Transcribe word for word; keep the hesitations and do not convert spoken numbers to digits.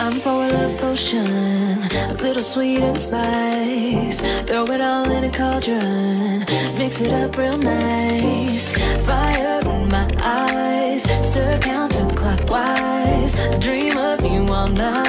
Time for a love potion, a little sweet and spice. Throw it all in a cauldron, mix it up real nice. Fire in my eyes, stir counterclockwise. I dream of you all night.